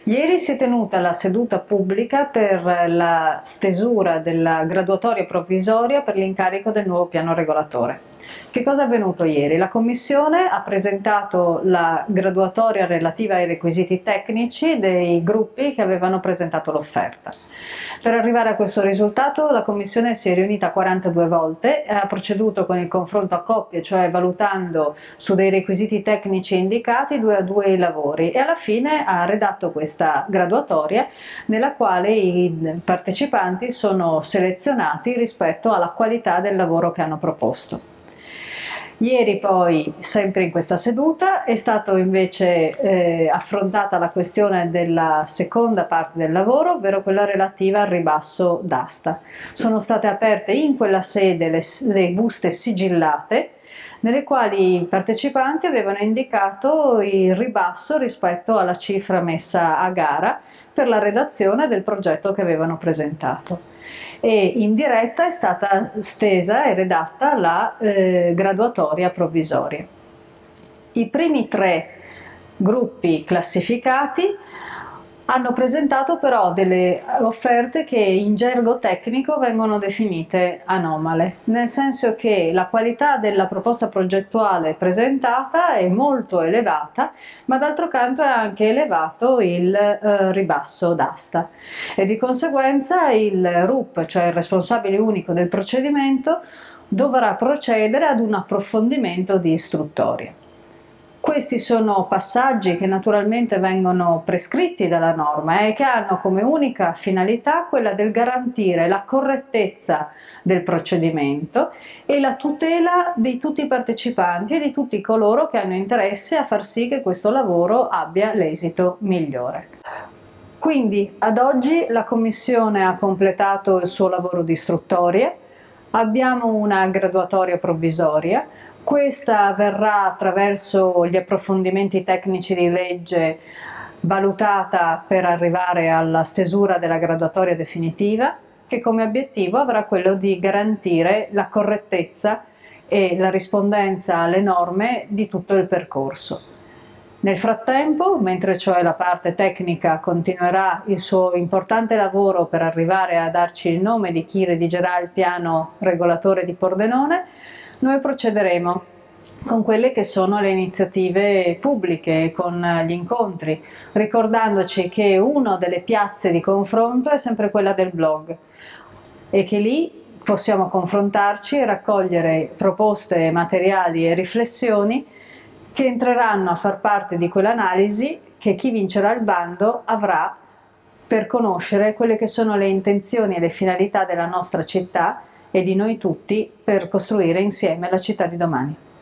Ieri si è tenuta la seduta pubblica per la stesura della graduatoria provvisoria per l'incarico del nuovo piano regolatore. Che cosa è avvenuto ieri? La Commissione ha presentato la graduatoria relativa ai requisiti tecnici dei gruppi che avevano presentato l'offerta. Per arrivare a questo risultato la Commissione si è riunita 42 volte, ha proceduto con il confronto a coppie, cioè valutando su dei requisiti tecnici indicati 2 a 2 i lavori, e alla fine ha redatto questa graduatoria nella quale i partecipanti sono selezionati rispetto alla qualità del lavoro che hanno proposto. Ieri poi, sempre in questa seduta, è stata invece affrontata la questione della seconda parte del lavoro, ovvero quella relativa al ribasso d'asta. Sono state aperte in quella sede le buste sigillate, nelle quali i partecipanti avevano indicato il ribasso rispetto alla cifra messa a gara per la redazione del progetto che avevano presentato. E in diretta è stata stesa e redatta la graduatoria provvisoria. I primi 3 gruppi classificati hanno presentato però delle offerte che in gergo tecnico vengono definite anomale, nel senso che la qualità della proposta progettuale presentata è molto elevata, ma d'altro canto è anche elevato il ribasso d'asta e di conseguenza il RUP, cioè il responsabile unico del procedimento, dovrà procedere ad un approfondimento di istruttoria. Questi sono passaggi che naturalmente vengono prescritti dalla norma e che hanno come unica finalità quella del garantire la correttezza del procedimento e la tutela di tutti i partecipanti e di tutti coloro che hanno interesse a far sì che questo lavoro abbia l'esito migliore. Quindi ad oggi la Commissione ha completato il suo lavoro di istruttoria, abbiamo una graduatoria provvisoria. Questa avverrà attraverso gli approfondimenti tecnici di legge valutata per arrivare alla stesura della graduatoria definitiva, che come obiettivo avrà quello di garantire la correttezza e la rispondenza alle norme di tutto il percorso. Nel frattempo, mentre cioè la parte tecnica continuerà il suo importante lavoro per arrivare a darci il nome di chi redigerà il piano regolatore di Pordenone, noi procederemo con quelle che sono le iniziative pubbliche, con gli incontri, ricordandoci che una delle piazze di confronto è sempre quella del blog e che lì possiamo confrontarci e raccogliere proposte, materiali e riflessioni che entreranno a far parte di quell'analisi che chi vincerà il bando avrà per conoscere quelle che sono le intenzioni e le finalità della nostra città e di noi tutti per costruire insieme la città di domani.